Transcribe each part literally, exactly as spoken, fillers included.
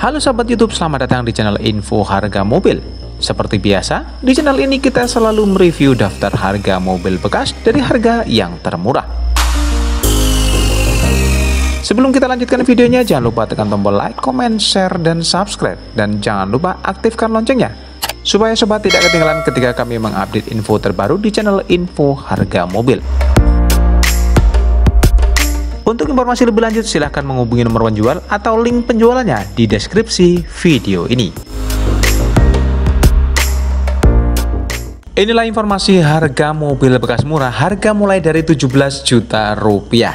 Halo sahabat YouTube, selamat datang di channel Info Harga Mobil. Seperti biasa, di channel ini kita selalu mereview daftar harga mobil bekas dari harga yang termurah. Sebelum kita lanjutkan videonya, jangan lupa tekan tombol like, comment, share, dan subscribe. Dan jangan lupa aktifkan loncengnya, supaya sobat tidak ketinggalan ketika kami mengupdate info terbaru di channel Info Harga Mobil. Untuk informasi lebih lanjut, silahkan menghubungi nomor penjual atau link penjualannya di deskripsi video ini. Inilah informasi harga mobil bekas murah, harga mulai dari tujuh belas juta rupiah.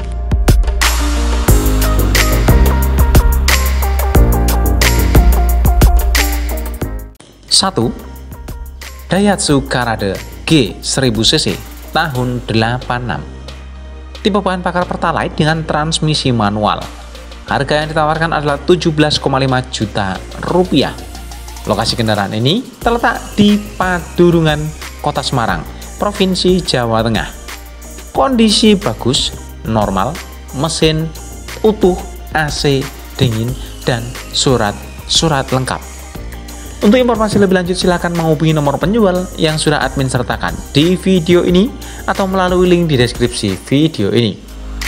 satu. Daihatsu Karade G seribu cc tahun delapan enam. Tipe bahan bakar Pertalite dengan transmisi manual. Harga yang ditawarkan adalah tujuh belas koma lima juta rupiah. Lokasi kendaraan ini terletak di Padurungan, Kota Semarang, Provinsi Jawa Tengah. Kondisi bagus, normal, mesin utuh, A C dingin, dan surat-surat lengkap. Untuk informasi lebih lanjut, silakan menghubungi nomor penjual yang sudah admin sertakan di video ini atau melalui link di deskripsi video ini.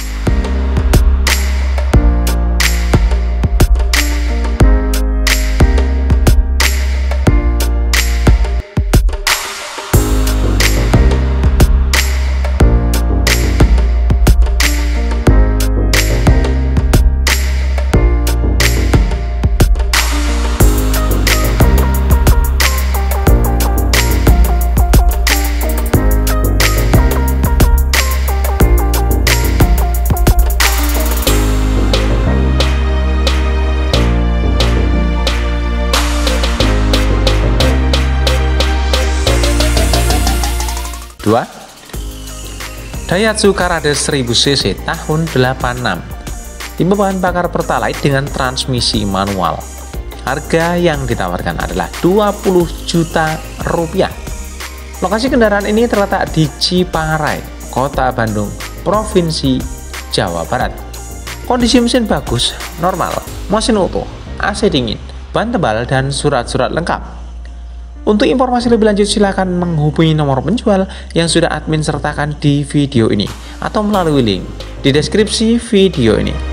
dua. Daihatsu Karade seribu cc tahun delapan enam. Tipe bahan bakar Pertalite dengan transmisi manual. Harga yang ditawarkan adalah dua puluh juta rupiah. Lokasi kendaraan ini terletak di Ciparai, Kota Bandung, Provinsi Jawa Barat. Kondisi mesin bagus, normal, mesin utuh, A C dingin, ban tebal, dan surat-surat lengkap. Untuk informasi lebih lanjut, silakan menghubungi nomor penjual yang sudah admin sertakan di video ini atau melalui link di deskripsi video ini.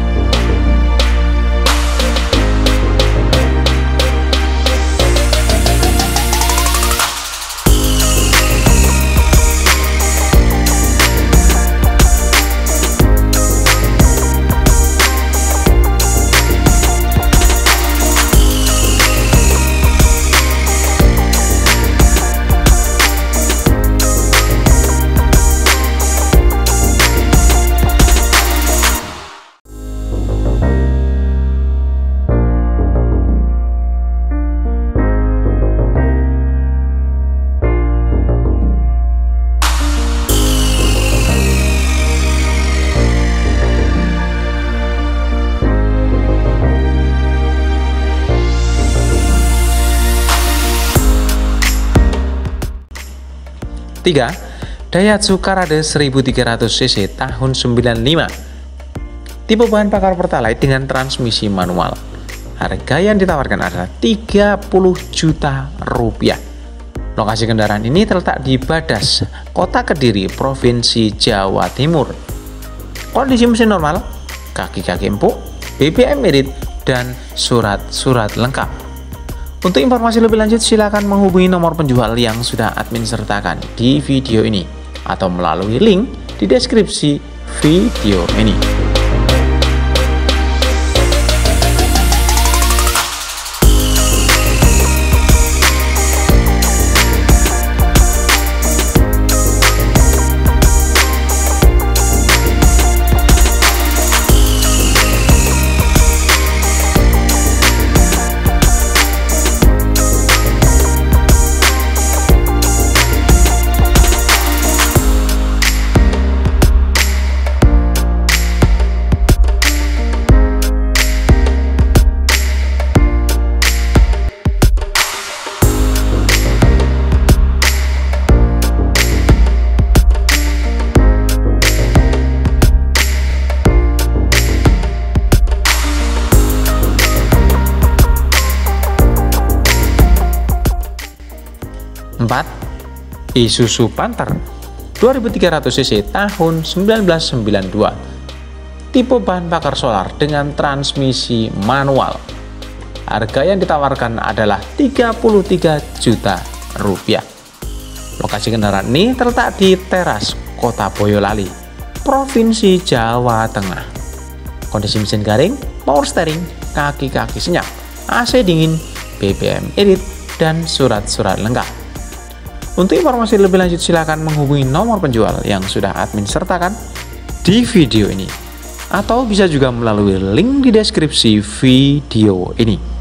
tiga. Daihatsu Karade seribu tiga ratus cc tahun sembilan lima. Tipe bahan bakar Pertalite dengan transmisi manual. Harga yang ditawarkan adalah tiga puluh juta rupiah. Lokasi kendaraan ini terletak di Badas, Kota Kediri, Provinsi Jawa Timur. Kondisi mesin normal, kaki-kaki empuk, B B M irit, dan surat-surat lengkap. Untuk informasi lebih lanjut, silakan menghubungi nomor penjual yang sudah admin sertakan di video ini atau melalui link di deskripsi video ini. Isuzu Panther dua ribu tiga ratus cc tahun seribu sembilan ratus sembilan puluh dua, tipe bahan bakar solar dengan transmisi manual. Harga yang ditawarkan adalah tiga puluh tiga juta rupiah. Lokasi kendaraan ini terletak di teras Kota Boyolali, Provinsi Jawa Tengah. Kondisi mesin garing, power steering, kaki-kaki senyap, A C dingin, B B M irit, dan surat-surat lengkap. Untuk informasi lebih lanjut silakan menghubungi nomor penjual yang sudah admin sertakan di video ini, atau bisa juga melalui link di deskripsi video ini.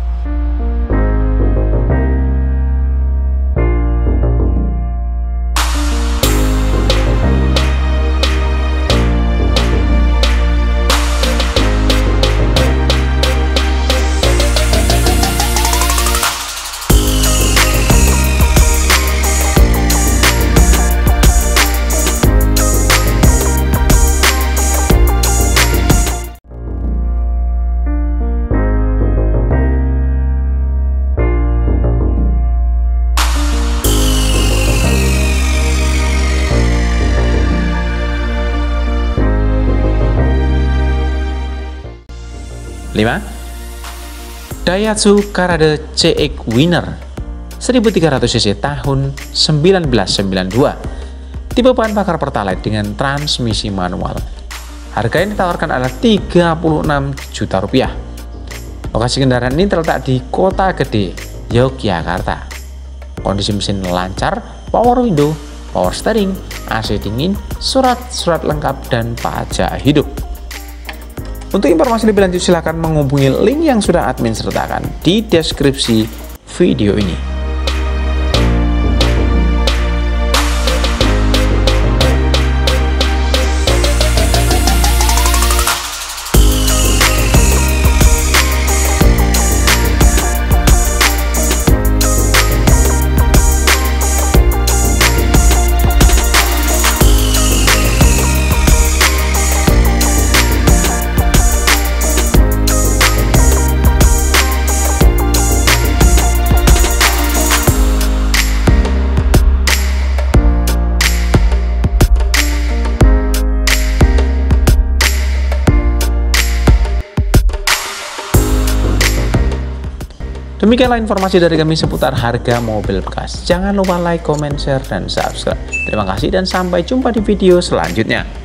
lima. Daihatsu Charade C X Winner seribu tiga ratus cc tahun seribu sembilan ratus sembilan puluh dua, tipe bahan bakar Pertalite dengan transmisi manual. Harga yang ditawarkan adalah tiga puluh enam juta rupiah. Lokasi kendaraan ini terletak di Kota Gede, Yogyakarta. Kondisi mesin lancar, power window, power steering, A C dingin, surat-surat lengkap, dan pajak hidup. Untuk informasi lebih lanjut silakan menghubungi link yang sudah admin sertakan di deskripsi video ini. Demikianlah informasi dari kami seputar harga mobil bekas. Jangan lupa like, comment, share, dan subscribe. Terima kasih dan sampai jumpa di video selanjutnya.